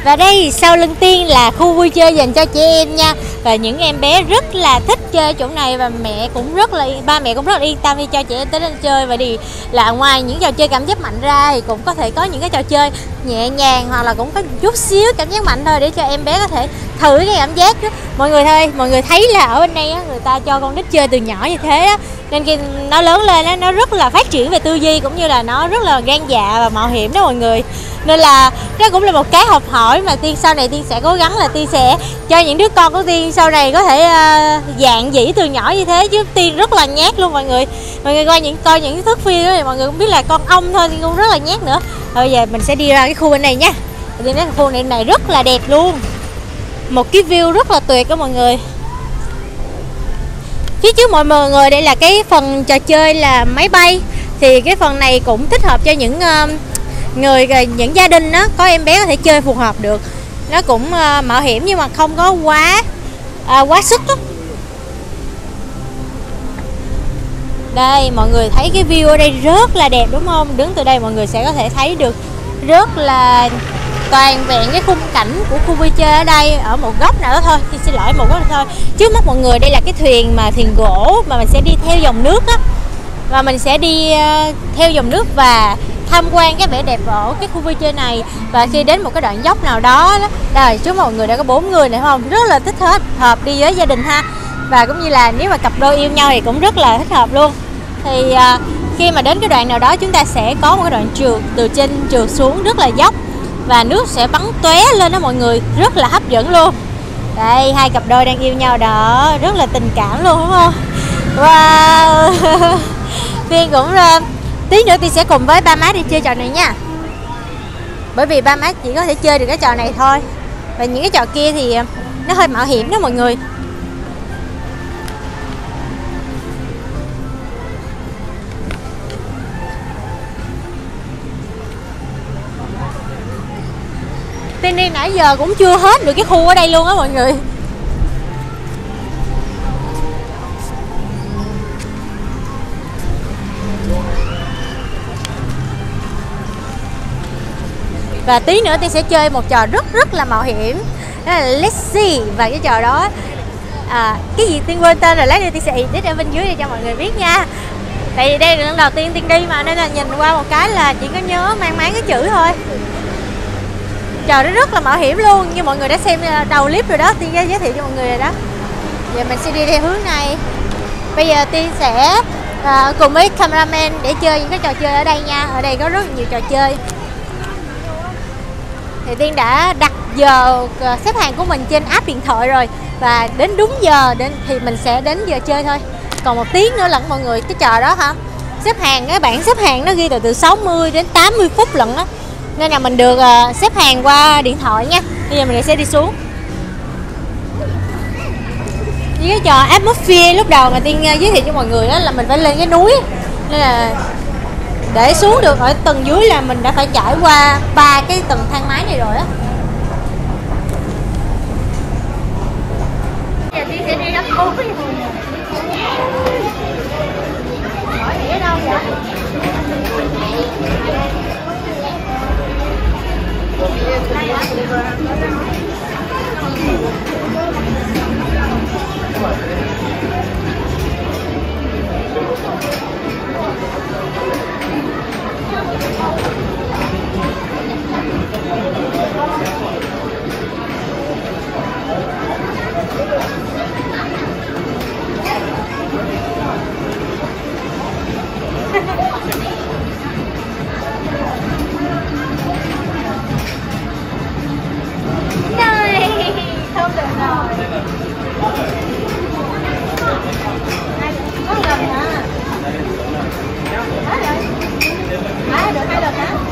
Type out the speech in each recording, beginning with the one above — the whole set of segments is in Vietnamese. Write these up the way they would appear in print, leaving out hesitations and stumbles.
Và đây sau lưng Tiên là khu vui chơi dành cho trẻ em nha. Và những em bé rất là thích chơi chỗ này và ba mẹ cũng rất là yên tâm đi cho trẻ em tới đây chơi. Và đi là ngoài những trò chơi cảm giác mạnh ra thì cũng có thể có những cái trò chơi nhẹ nhàng hoặc là cũng có chút xíu cảm giác mạnh thôi để cho em bé có thể thử cái cảm giác đó. Mọi người thấy là ở bên đây á, người ta cho con nít chơi từ nhỏ như thế á, nên khi nó lớn lên á, nó rất là phát triển về tư duy cũng như là nó rất là gan dạ và mạo hiểm đó mọi người. Nên là đó cũng là một cái học hỏi mà Tiên sau này Tiên sẽ cố gắng là Tiên sẽ cho những đứa con của Tiên sau này có thể dạn dĩ từ nhỏ như thế, chứ Tiên rất là nhát luôn mọi người. Mọi người coi những thước phim đó thì mọi người cũng biết là con ong thôi, Tiên cũng rất là nhát nữa. Bây giờ mình sẽ đi ra cái khu bên này nha. Tiên thấy khu này rất là đẹp luôn, một cái view rất là tuyệt đó mọi người. Phía trước mọi người đây là cái phần trò chơi là máy bay, thì cái phần này cũng thích hợp cho những những gia đình đó có em bé có thể chơi phù hợp được. Nó cũng mạo hiểm nhưng mà không có quá sức đó. Đây mọi người thấy cái view ở đây rất là đẹp đúng không? Đứng từ đây mọi người sẽ có thể thấy được rất là toàn vẹn cái khung cảnh của khu vui chơi ở đây ở một góc nào đó thôi. Xin lỗi, một góc nào thôi. Trước mắt mọi người đây là cái thuyền gỗ mà mình sẽ đi theo dòng nước á, và mình sẽ đi theo dòng nước và tham quan cái vẻ đẹp ở cái khu vui chơi này. Và khi đến một cái đoạn dốc nào đó đây trước mọi người đã có 4 người này không, rất là thích hợp đi với gia đình ha. Và cũng như là nếu mà cặp đôi yêu nhau thì cũng rất là thích hợp luôn. Thì khi mà đến cái đoạn nào đó chúng ta sẽ có một cái đoạn trượt từ trên trượt xuống rất là dốc và nước sẽ bắn tóe lên đó mọi người, rất là hấp dẫn luôn. Đây hai cặp đôi đang yêu nhau đó, rất là tình cảm luôn đúng không? Wow. Tiên cũng tí nữa Tiên sẽ cùng với ba má đi chơi trò này nha, bởi vì ba má chỉ có thể chơi được cái trò này thôi, và những cái trò kia thì nó hơi mạo hiểm đó mọi người. Tiên đi nãy giờ cũng chưa hết được cái khu ở đây luôn á mọi người. Và tí nữa Tiên sẽ chơi một trò rất là mạo hiểm, đó là Let's See. Và cái trò đó cái gì Tiên quên tên rồi, lát nữa Tiên sẽ edit ở bên dưới để cho mọi người biết nha. Tại vì đây là lần đầu tiên Tiên đi mà, nên là nhìn qua một cái là chỉ có nhớ mang máng cái chữ thôi. Trò đó rất là mạo hiểm luôn, như mọi người đã xem đầu clip rồi đó, Tiên giới thiệu cho mọi người rồi đó. Giờ mình sẽ đi theo hướng này. Bây giờ Tiên sẽ cùng với cameraman để chơi những cái trò chơi ở đây nha. Ở đây có rất nhiều trò chơi. Thì Tiên đã đặt giờ xếp hàng của mình trên app điện thoại rồi, và đến đúng giờ thì mình sẽ đến giờ chơi thôi. Còn 1 tiếng nữa lận mọi người. Cái trò đó hả, xếp hàng, cái bảng xếp hàng nó ghi từ 60 đến 80 phút lận á, nên là mình được xếp hàng qua điện thoại nha. Bây giờ mình sẽ đi xuống. Với cái trò Atmosphere lúc đầu mà Tiên giới thiệu cho mọi người đó là mình phải lên cái núi, nên là để xuống được ở tầng dưới là mình đã phải trải qua 3 cái tầng thang máy này rồi á. Giờ Tiên sẽ đi ra phố. Hỏi gì ở đâu vậy? Không được rồi. Có lần hả? Được 2 lần hả?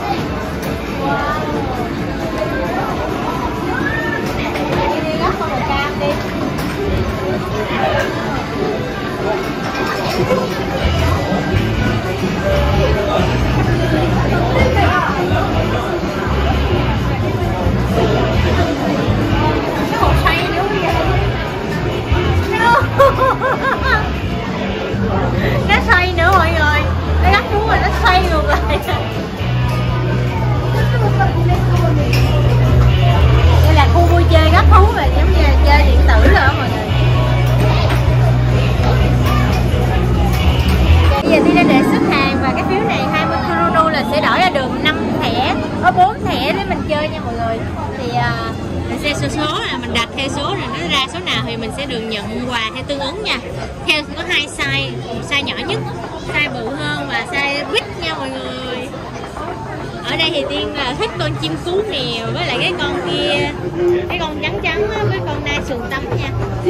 có 4 thẻ để mình chơi nha mọi người. Thì mình sẽ số là mình đặt theo số rồi nó ra số nào thì mình sẽ được nhận quà theo tương ứng nha. Theo có 2 size, size nhỏ nhất, size bự hơn và size big nha mọi người. Ở đây thì Tiên là thích con chim cú mèo với lại cái con kia, cái con trắng trắng với con đa sườn tấm nha.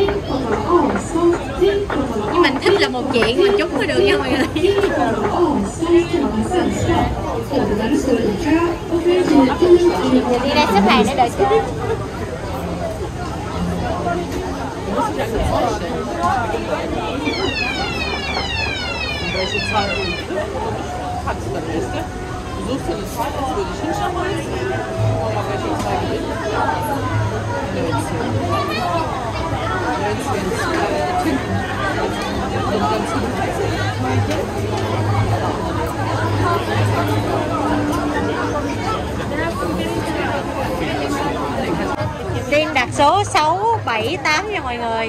Nhưng mình thích là một chuyện mà trúng mới được nha mọi người. Đi đây xếp hàng để đợi chơi. Suchst du die Zeit, als würde ich hinschauen? Oder welche zwei gewinnen? Tiên đặt số 678 nha mọi người.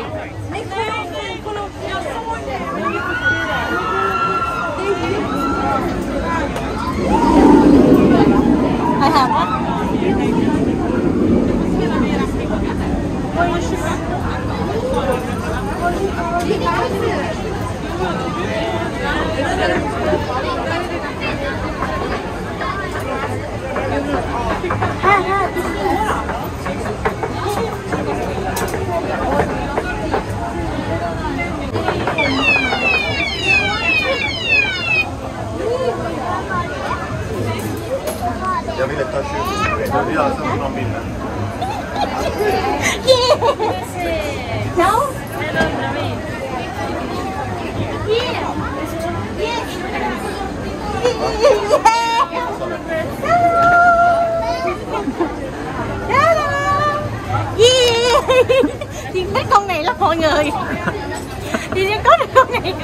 Hơi hầm á. Jag vill ta 20. Vi har alltså någon bild. Yes! No? Tiên thích con này lắm mọi người. Tiên có được con này.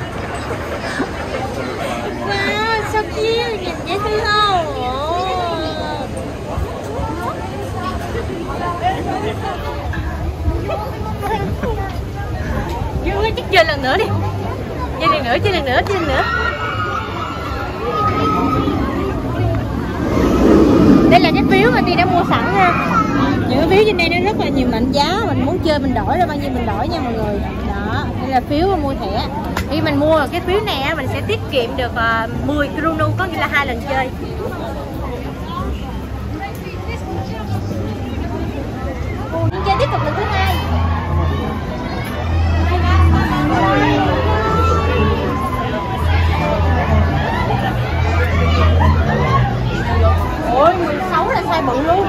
Wow, so cute, nhìn dễ thương không? Vui, chắc chơi lần nữa đi. Chơi lần nữa, chơi lần nữa, chơi lần nữa. Đây là cái phiếu mà Tiên đã mua sẵn ha. Những cái phiếu trên đây nó rất là nhiều mệnh giá. Mình muốn chơi mình đổi ra bao nhiêu mình đổi nha mọi người. Đó, đây là phiếu mua thẻ. Khi mình mua cái phiếu này mình sẽ tiết kiệm được 10 kronu, có nghĩa là 2 lần chơi. Chơi tiếp tục lần thứ 2. Ôi 16 là size bự luôn.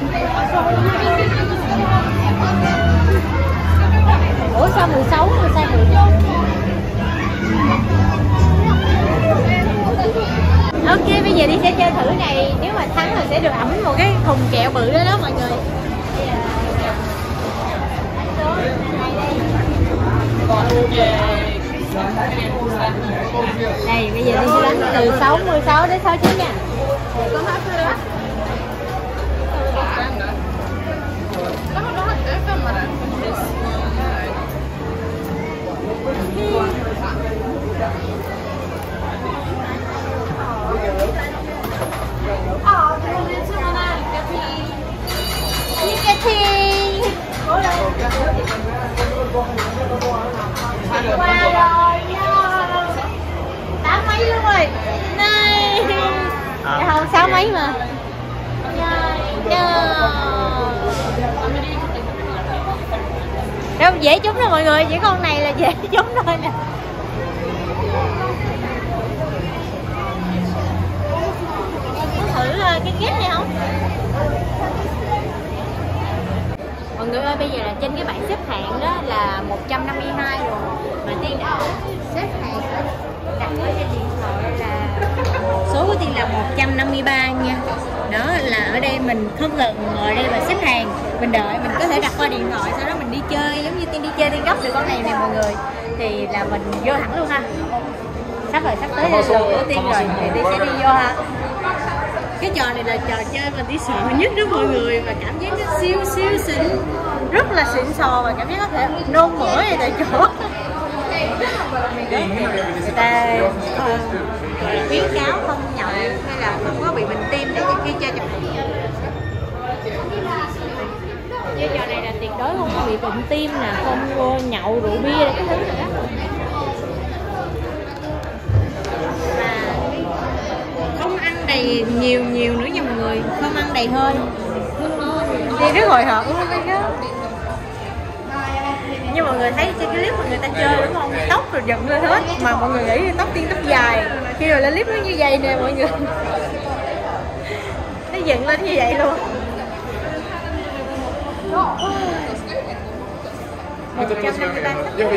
Ủa sao 16 là size bự? Ok, bây giờ đi sẽ chơi thử này. Nếu mà thắng thì sẽ được ẩm một cái thùng kẹo bự đó đó mọi người. Đây, bây giờ đi sẽ đánh từ 66 đến 69 nha. Qua rồi nha. 8 mấy luôn rồi. Này. Không 6 mấy mà. Đâu dễ trúng đâu mọi người, chỉ con này là dễ trúng thôi nè. Thử cái ghép này không? Mọi người ơi, bây giờ là trên cái bảng xếp hạng đó là 152 rồi. Mà Tiên đã xếp hạng đặt ở trên điện thoại là số của Tiên là 153 nha. Đó là ở đây mình không cần ngồi đây và xếp hàng, mình đợi, mình có thể đặt qua điện thoại, sau đó mình đi chơi. Giống như Tiên đi chơi Tiên gấp được con này nè mọi người, thì là mình vô hẳn luôn ha. Sắp tới là giờ của Tiên rồi thì Tiên sẽ đi vô ha. Cái trò này là trò chơi mà Tiên sợ nhất đó mọi người, và cảm giác nó siêu xịn, rất là xịn sò và cảm giác có thể nôn mửa này tại chỗ. Người ta khuyến cáo không nhậu hay là không có bị bệnh tim để Cái chơi trò này là tuyệt đối không có bị bệnh tim nè, không nhậu rượu bia cái thứ nữa. Và không ăn đầy nhiều nữa nha mọi người, không ăn đầy hơi. Đi rất hồi hộp luôn đó. Như mọi người thấy trên cái clip mà người ta chơi đúng không? Tóc rồi dựng lên hết, mà mọi người nghĩ tóc tiên tóc dài. Khi rồi lên clip nó như vậy nè mọi người. Nó dựng lên như vậy luôn. 153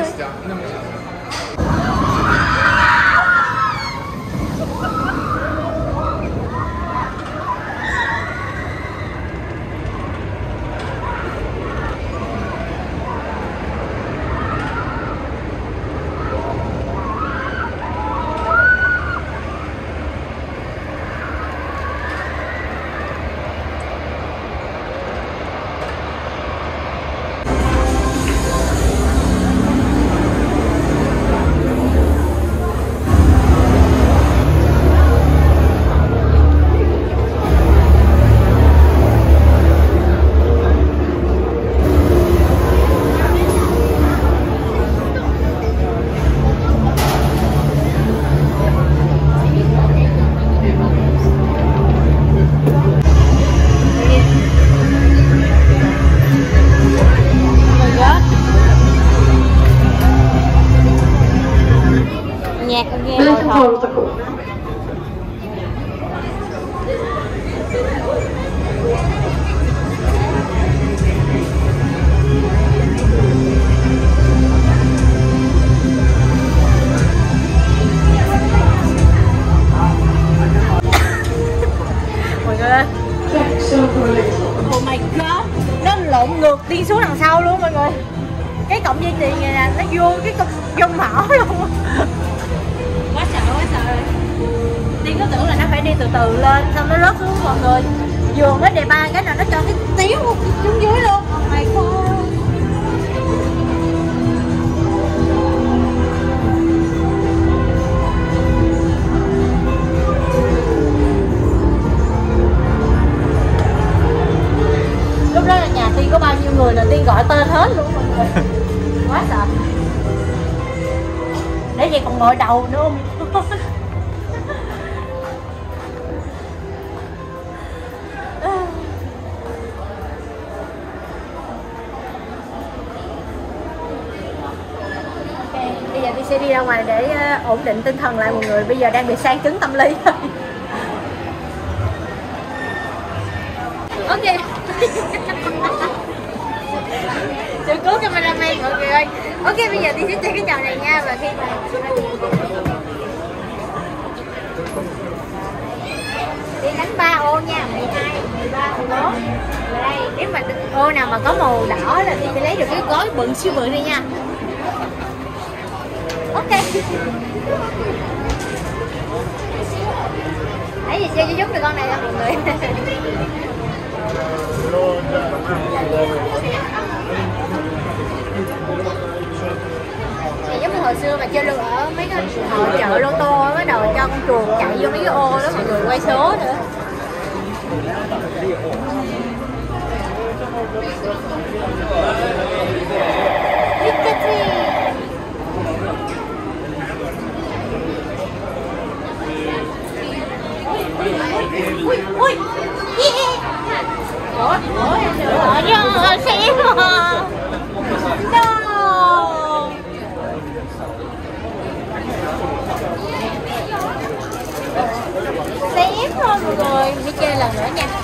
nhạc nghe hồi hộp. Mọi người ơi, oh my god, nó lộn ngược đi xuống đằng sau luôn mọi người. Cái cọng dây chuyền này nè, nó vô cái cục dông mỏ luôn. Quá sợ rồi. Tiên có tưởng là nó phải đi từ từ lên, xong nó rớt xuống mọi người. Vừa mới đề ba cái nào nó cho cái tiếng xuống dưới luôn. Oh my god. Lúc đó là nhà Tiên có bao nhiêu người là Tiên gọi tên hết luôn mọi người. Quá sợ. Để vậy còn ngồi đầu nữa không? Bây giờ Tiên sẽ đi ra ngoài để ổn định tinh thần lại mọi người. Bây giờ đang bị sang chấn tâm lý. Ok. Sự cố cameraman mọi người ơi. Ok, bây giờ Tiên sẽ chơi cái trò này nha. Và khi mà Tiên đánh 3 ô nha, 12, 13, 14. Và đây, nếu mà ô nào mà có màu đỏ là Tiên sẽ lấy được cái gói bự siêu bự này nha. Ok. Nãy giờ chơi cho giúp được con này nha mọi người. Thì giống như hồi xưa mà chơi luôn ở mấy cái hội chợ lô tô bắt đầu cho con chuột chạy vô mấy cái ô đó mọi người quay số nữa. Ui, ui, yeah. Ủa, xém mà. No. Xém thôi mọi người, đi chơi lần nữa nha.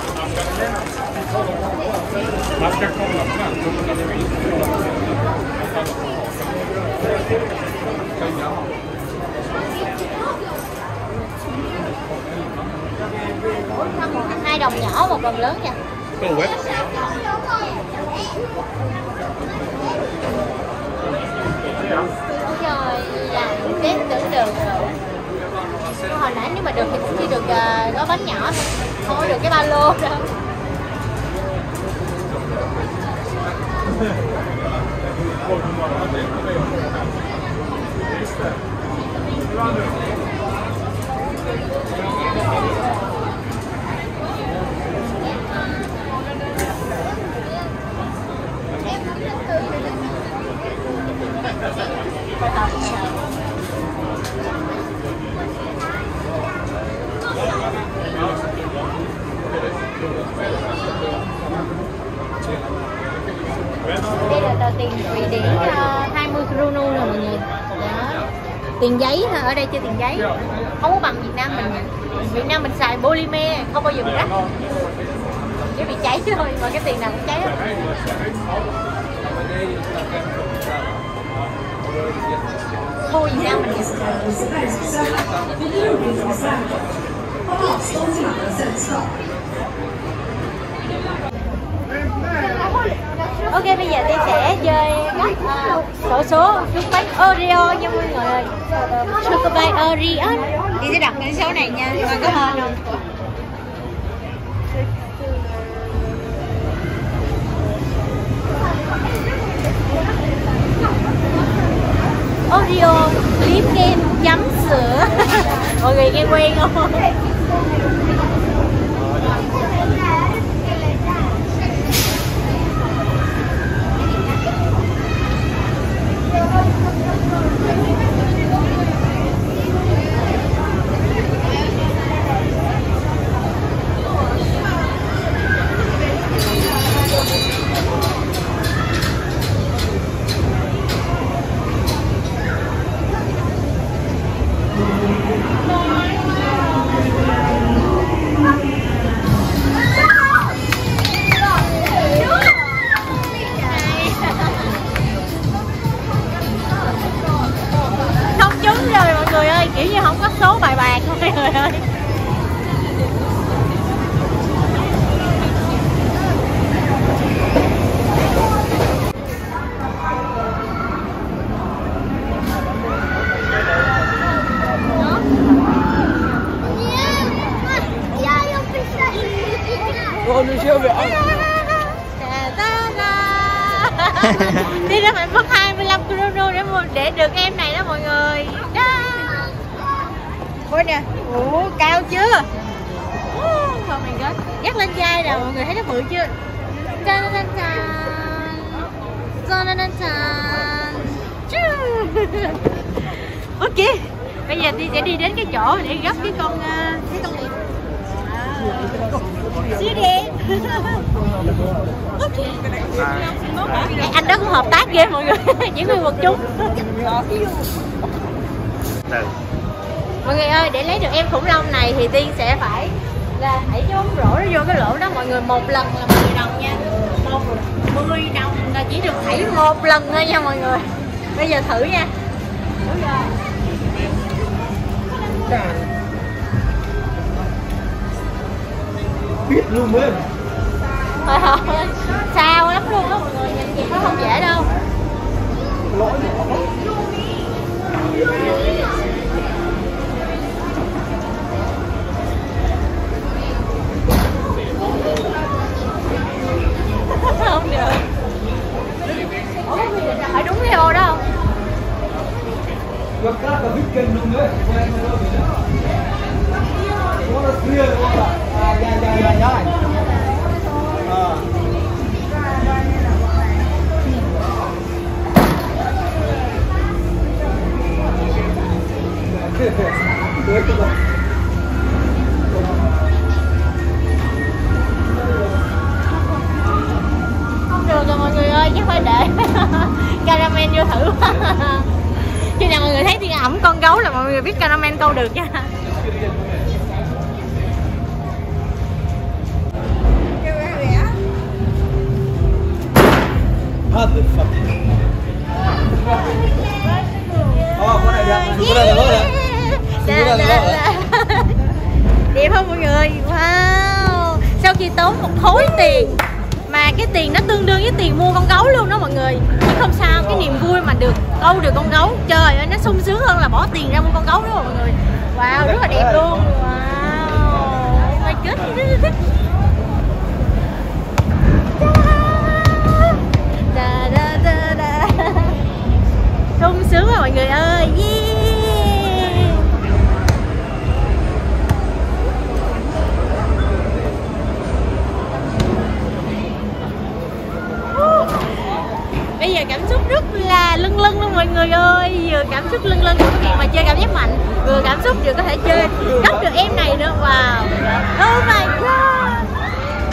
Hai đồng nhỏ, một đồng lớn nha. Rồi làm test tưởng được rồi. Hồi nãy nếu mà được thì cũng chỉ được gói bánh nhỏ thôi, không có được cái ba lô đâu. Tiền giấy hả? Ở đây chơi tiền giấy không có bằng Việt Nam mình. Việt Nam mình xài polymer không bao giờ bị rách, chỉ bị cháy thôi, mà cái tiền nào cũng cháy hết. Thôi Việt Nam mình ok, bây giờ tôi sẽ chơi các sổ số trúng bánh Oreo nha mọi người ơi. Chocolate Oreo. Thì sẽ đặt những số này nha, coi có hên không. Oreo liếm kem chấm sữa. Mọi người nghe quen không? Kiểu như không có số bài bạc không mọi người ơi. Đi ra phải mất 25 km để được em này đó mọi người. Đó. Ôi nè, ủa cao chưa? Oh my god, dắt lên chai rồi, mọi người thấy nó bự chưa? Ok, bây giờ Tiên sẽ đi đến cái chỗ để gấp cái con này. Siêu đẹp. Anh đó cũng hợp tác ghê mọi người. Chỉ nguyên một chút. Mọi người ơi, để lấy được em khủng long này thì Tiên sẽ phải là hãy chốn rổ nó vô cái lỗ đó mọi người, một lần là 10 đồng nha. 10 đồng là chỉ được thảy một lần thôi nha mọi người. Bây giờ thử nha. Đúng rồi. Biết luôn ấy. Sao lắm luôn á mọi người, nhìn việc nó không dễ đâu. Không được. Ủa phải đúng cái ô đó không? Không được rồi mọi người ơi, chắc phải để caramel vô thử. Khi nào mọi người thấy Tiên ẩm con gấu là mọi người biết caramel câu được nha. Đẹp không mọi người? Wow. Sau khi tốn một khối tiền mà cái tiền nó tương đương với tiền mua con gấu luôn đó mọi người. Nhưng không sao, cái niềm vui mà được câu được con gấu, trời ơi nó sung sướng hơn là bỏ tiền ra mua con gấu đó mọi người. Wow, rất là đẹp luôn. Wow. Oh my god. Sung sướng quá mọi người ơi. Yeah. Bây giờ cảm xúc rất là lâng lâng luôn mọi người ơi. Vừa cảm xúc lâng lâng của cái việc mà chơi cảm giác mạnh, vừa cảm xúc vừa có thể chơi gấp được em này nữa. Wow. Oh my god.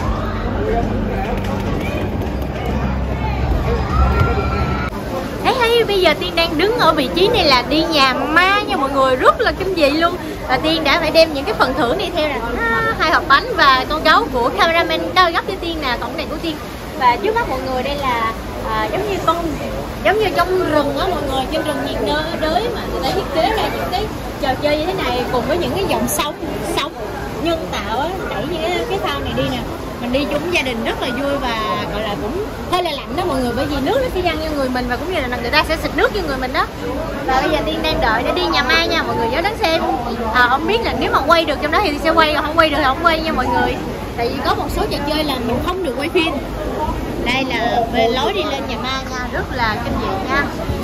Thấy hay thấy bây giờ Tiên đang đứng ở vị trí này là đi nhà ma nha mọi người, rất là kinh dị luôn. Và Tiên đã phải đem những cái phần thưởng này theo nè, 2 hộp bánh và con gấu của cameraman cao gấp cho Tiên nè, tổng đàn của Tiên. Và trước mắt mọi người đây là giống như trong rừng á mọi người, trong rừng nhiệt đới mà người ta thiết kế ra những cái trò chơi như thế này cùng với những cái dòng sóng nhân tạo á, đẩy những cái phao này đi nè. Mình đi chung gia đình rất là vui và gọi là cũng hơi là lạnh đó mọi người, bởi vì nước nó sẽ văng vô người mình và cũng như là người ta sẽ xịt nước vô người mình đó. Và bây giờ Tiên đang đợi để đi nhà ma nha mọi người, nhớ đến xem. Không biết là nếu mà quay được trong đó thì sẽ quay, còn không quay được thì không quay nha mọi người. Tại vì có một số trò chơi là mình không được quay phim. Đây là về lối đi lên nhà ma nha, rất là kinh dị nha.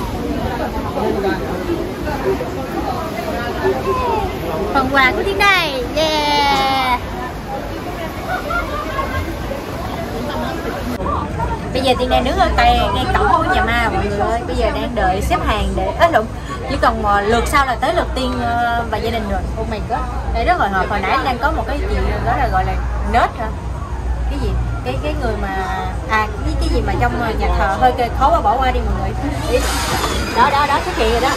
Phần quà của Tiên đây, yeah. Bây giờ Tiên đang đứng ở ngay cổng của nhà ma mọi người ơi. Bây giờ đang đợi xếp hàng để chỉ còn lượt sau là tới lượt Tiên và gia đình rồi. Oh my god, đây rất hồi hộp. Hồi nãy đang có một cái chuyện đó là gọi là nết hả? Cái gì? Cái người mà cái gì mà trong nhà thờ hơi khó mà bỏ qua đi mọi người. Đó xuất hiện rồi đó.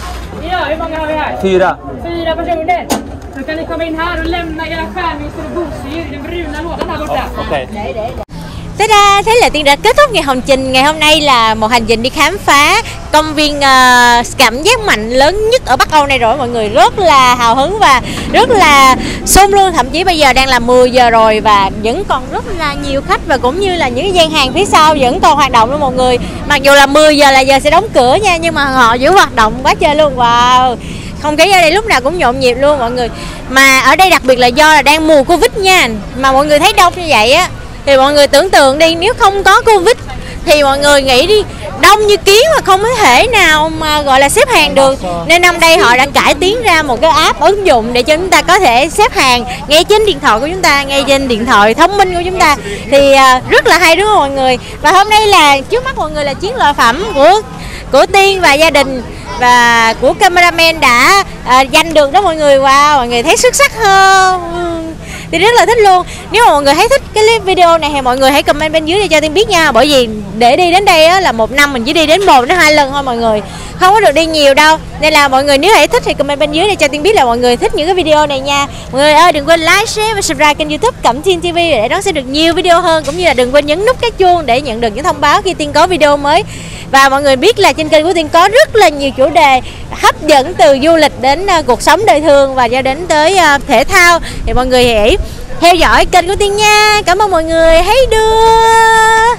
Fyra. 4 personer. Så kan ni komma in här och lämna era skärmyssor och gosedjur i den bruna lådan här borta. Okej. Thế là Tiên đã kết thúc hành trình ngày hôm nay, là một hành trình đi khám phá công viên cảm giác mạnh lớn nhất ở Bắc Âu này rồi mọi người, rất là hào hứng và rất là sung luôn. Thậm chí bây giờ đang là 10 giờ rồi và vẫn còn rất là nhiều khách và cũng như là những cái gian hàng phía sau vẫn còn hoạt động luôn mọi người. Mặc dù là 10 giờ là giờ sẽ đóng cửa nha, nhưng mà họ vẫn hoạt động quá trời luôn. Wow, không khí ở đây lúc nào cũng nhộn nhịp luôn mọi người. Mà ở đây đặc biệt là do là đang mùa Covid nha, mà mọi người thấy đông như vậy á thì mọi người tưởng tượng đi, nếu không có Covid thì mọi người nghĩ đi, đông như kiến mà không có thể nào mà gọi là xếp hàng được. Nên năm đây họ đã cải tiến ra một cái app ứng dụng để cho chúng ta có thể xếp hàng ngay trên điện thoại của chúng ta, ngay trên điện thoại thông minh của chúng ta. Thì rất là hay đúng không mọi người. Và hôm nay là trước mắt mọi người là chiến lợi phẩm của Tiên và gia đình và của cameraman đã giành được đó mọi người. Wow, mọi người thấy xuất sắc không? Thì rất là thích luôn. Nếu mà mọi người thấy thích cái clip video này thì mọi người hãy comment bên dưới để cho Tiên biết nha. Bởi vì để đi đến đây á, là một năm mình chỉ đi đến 1 đến 2 lần thôi mọi người, không có được đi nhiều đâu. Nên là mọi người nếu hãy thích thì comment bên dưới để cho Tiên biết là mọi người thích những cái video này nha. Mọi người ơi, đừng quên like, share và subscribe kênh YouTube Cẩm Thiên TV để đón xem được nhiều video hơn, cũng như là đừng quên nhấn nút cái chuông để nhận được những thông báo khi Tiên có video mới. Và mọi người biết là trên kênh của Tiên có rất là nhiều chủ đề hấp dẫn, từ du lịch đến cuộc sống đời thường và cho đến tới thể thao. Thì mọi người hãy theo dõi kênh của Tiên nha. Cảm ơn mọi người, hãy đưa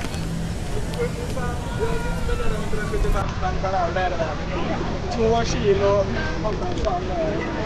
2 kilo.